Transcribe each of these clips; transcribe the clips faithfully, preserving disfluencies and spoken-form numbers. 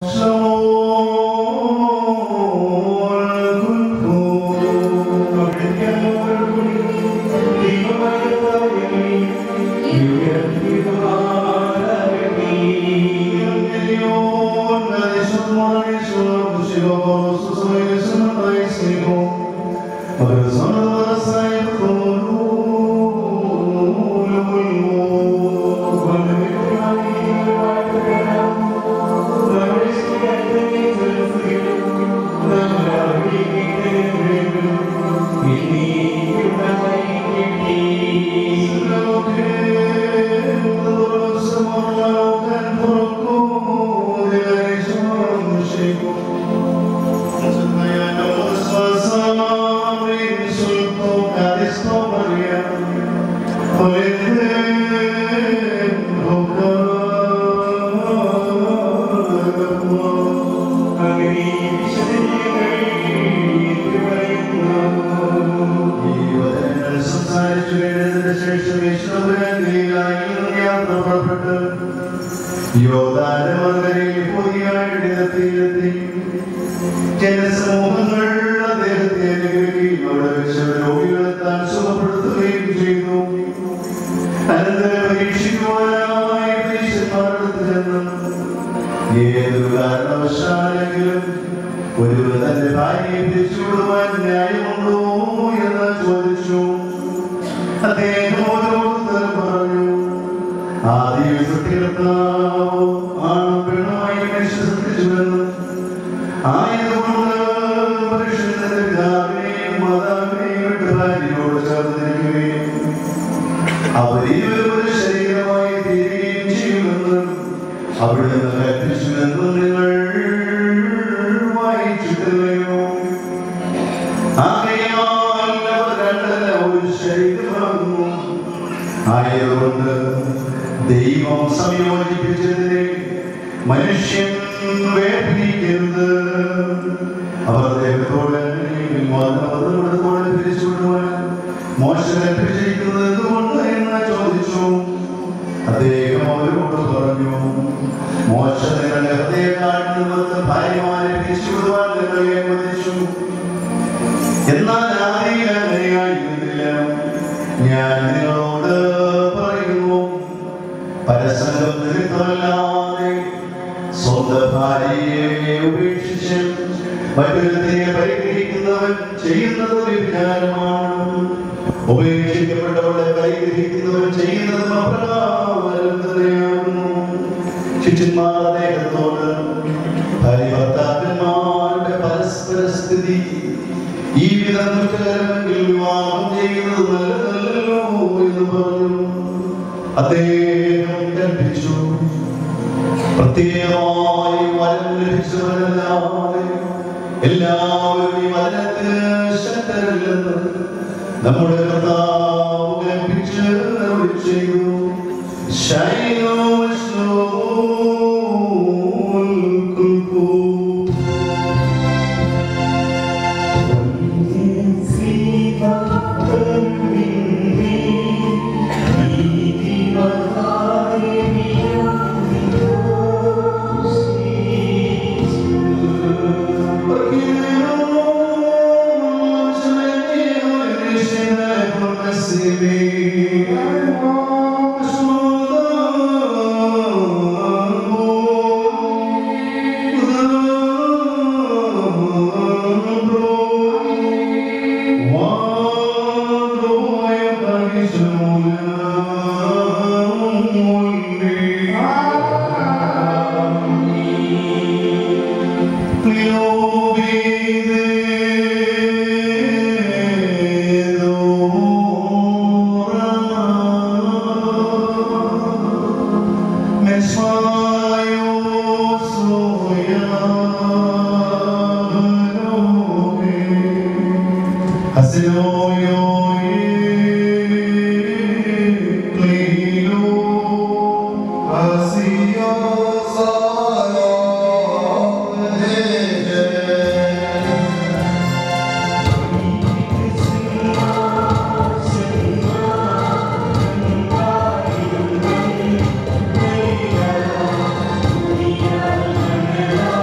Yeah.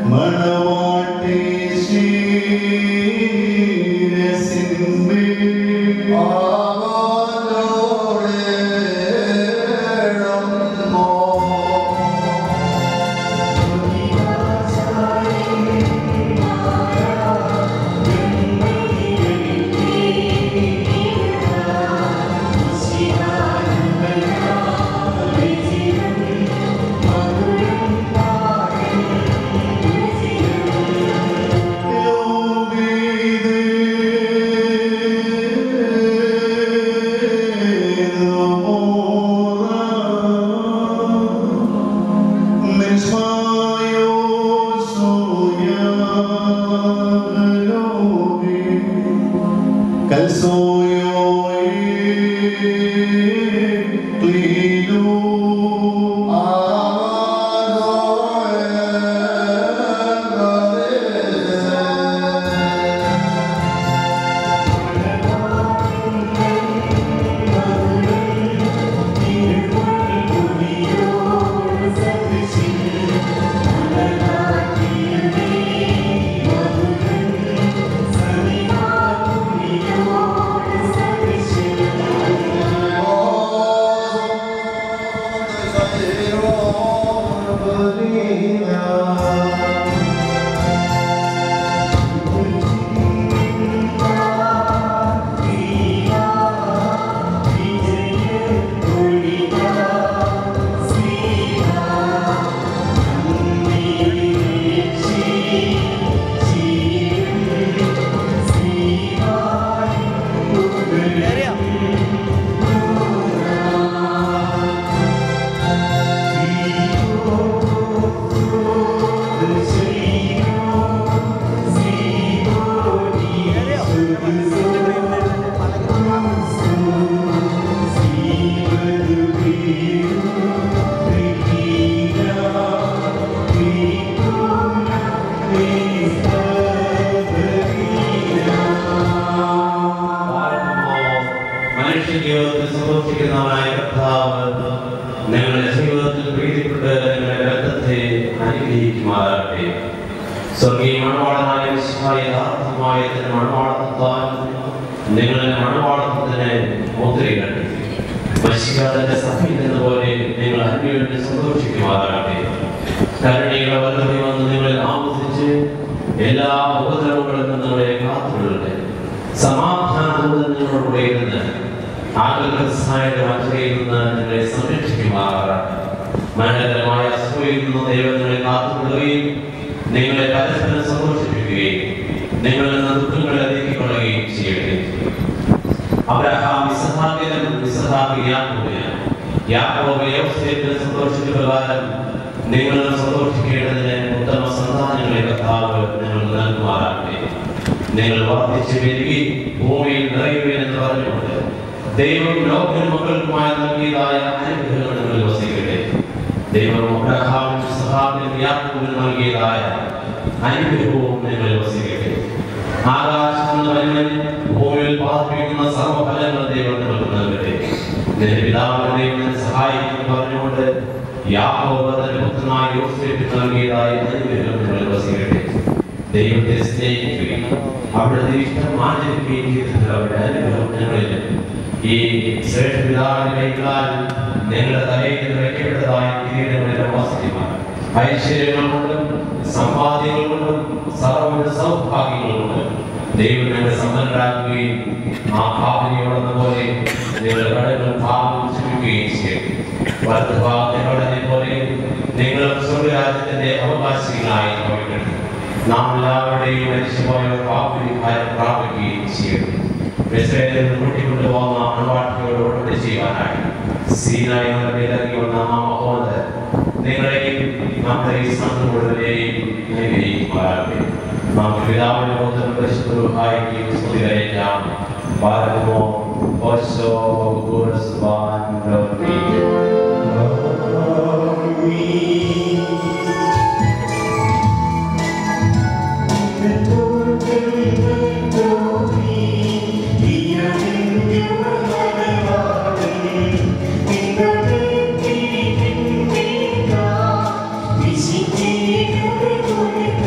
Thank you.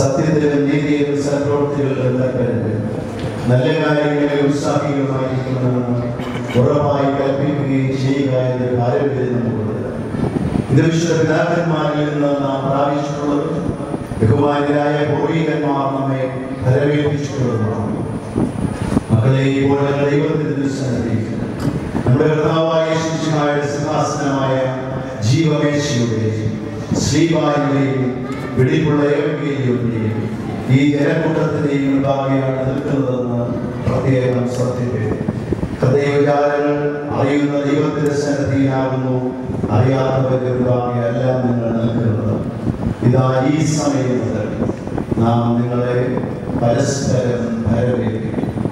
സത്യത്തിലും നീതിയിലും സൽപ്രവൃത്തികളിലും തൽപരരും നല്ല കാര്യങ്ങളിൽ ഉത്സാഹികളുമായിരിക്കണമെന്ന് ഉറപ്പായി കൽപ്പിക്കുകയും ചെയ്യുക എന്ന പാരമ്പര്യം നമുക്കുണ്ട്. ഇത് വിശുദ്ധ പിതാക്കന്മാരിൽ നിന്ന് നാം പ്രാപിച്ചിട്ടുള്ളതും ബഹുമാന്യരായ പൂർവികന്മാർ നമ്മെ ഫലമേൽപ്പിച്ചിട്ടുള്ളതുമാണ്. മക്കളെ, ഇപ്പോൾ ദൈവത്തിന്റെ സന്നിധിയിൽ നമ്മുടെ കർത്താവായ യേശുവിന്റെ സിംഹാസനമായ ജീവമേശയുടെയും ശ്രീവായുടെയും വെടിപ്പുള്ള ഏവകേയുടെയും ഈ ജനക്കൂട്ടത്തിന്റെയും മുൻപാകെയാണ് നിൽക്കുന്നതെന്ന് പ്രത്യേകം ശ്രദ്ധിക്കുക. ഹൃദയവിചാരങ്ങൾ അറിയുന്ന ദൈവത്തിന്റെ സന്നിധിയിലാകുന്നു അറിയാത്തവരുടെ മുൻപാകെ എല്ലാം നിങ്ങൾ നിൽക്കുന്നത്. ഇതാ ഈ സമയം മുതൽ നാം നിങ്ങളെ പരസ്പരം ഭരവേൽപ്പിക്കും.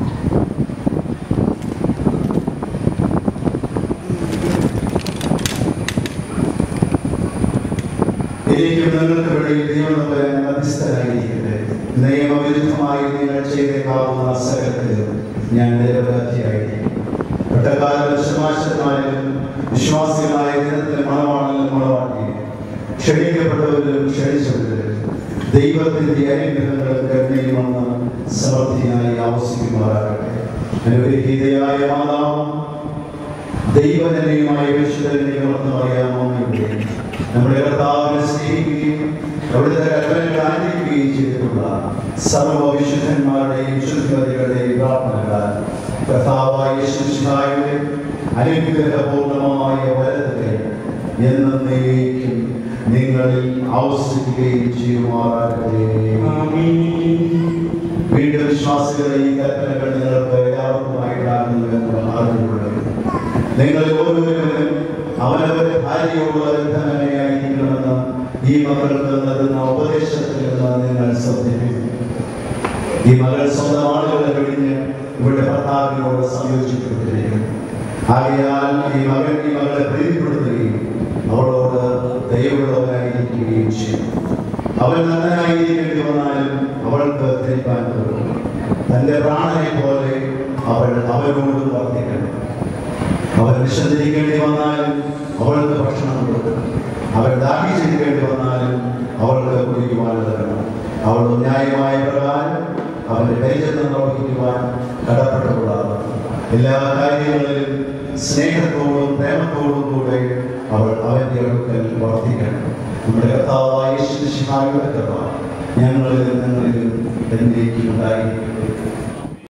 എനിക്കും നിങ്ങൾക്ക് ഇടയിൽ ദൈവം മധ്യസ്ഥനായിരിക്കട്ടെ. നിയമവിരുദ്ധമായി നിങ്ങൾ ചെയ്തേക്കാവുന്ന സകലത്തിലും ഞാൻ നിരപരാധിയായിരിക്കും. ഒട്ടക്കാലം ശമാശന്മാരിലും വിശ്വാസികളായ ദിനത്തിലെ മണവാളിലും മണവാട്ടിയും ക്ഷണിക്കപ്പെട്ടവരിലും ക്ഷണിച്ചവരിലും ദൈവത്തിന്റെ അനുഗ്രഹങ്ങളും കരുണയുമെന്ന് സമൃദ്ധിയായി ആവശ്യിക്കുമാറാകട്ടെ. അനുഗ്രഹീതയായ മാതാവും ദൈവജനയുമായ വിശുദ്ധനെയും അറിയാമെന്നുണ്ട് നമ്മുടെ കർത്താവിനെ സ്നേഹിക്കുകയും അവിടുത്തെ കൽപ്പനകൾ ആചരിക്കുകയും ചെയ്തിട്ടുള്ള സർവ്വവിശുദ്ധന്മാരുടെയും വിശുദ്ധവതികളുടെയും പ്രാർത്ഥനകളാൽ കർത്താവായ യേശുവിന്റെ അനുഗ്രഹപൂർണമായ വരദത്തെ എന്നേക്കും നിങ്ങളിൽ ആവസിക്കുകയും ചെയ്യുമാറാകട്ടെ. വീണ്ടും വിശ്വാസികളെ ഈ കൽപ്പനകൾ നിങ്ങൾക്ക് എല്ലാവർക്കുമായിട്ടാകുന്നുവെന്ന് അറിഞ്ഞുകൊള്ളുക. നിങ്ങൾ ഓരോരുവരും അവനവരുടെ ഭാര്യയോടുള്ള ബന്ധനയായിരിക്കണമെന്ന് ഈ മകൾക്ക് നൽകുന്ന ഉപദേശത്തിൽ നിന്ന് നിങ്ങൾ ശ്രദ്ധിക്കും. ഈ മകൾ സ്വന്തം ആളുകളെ കഴിഞ്ഞ് ഇവിടെ ഭർത്താവിനോട് സംയോജിക്കപ്പെട്ടിരിക്കും. ആകയാൽ ഈ മകൻ ഈ മകളെ പ്രീതിപ്പെടുത്തുകയും അവളോട് ദയവുള്ളവനായിരിക്കുകയും ചെയ്യും. അവൻ നല്ലനായിരിക്കേണ്ടി വന്നാലും അവൾക്ക് ധരിപ്പാൻ തുടങ്ങും. തന്റെ പ്രാണനെ പോലെ അവൾ അവനോട് വർദ്ധിക്കണം. അവൻ വിശന്നിരിക്കേണ്ടി വന്നാലും അവൾക്ക് ഭക്ഷണം കൊടുക്കണം. അവൻ ദാഹിച്ചിരിക്കേണ്ടി വന്നാലും അവൾക്ക് കുടിക്കുവാൻ തരണം. അവൾ ന്യായമായ പ്രകാരം അവന്റെ പരിചരണം പ്രവർത്തിക്കുവാൻ കടപ്പെട്ടവളാണ്. എല്ലാ കാര്യങ്ങളിലും സ്നേഹത്തോടും പ്രേമത്തോടും കൂടെ അവൾ അവന്റെ അടുക്കൽ വർദ്ധിക്കണം. നമ്മുടെ കർത്താവായ യേശുവിന്റെ കൃപ ഞങ്ങളിലും നിങ്ങളിലും എന്നേക്കും ഉണ്ടായിരിക്കും.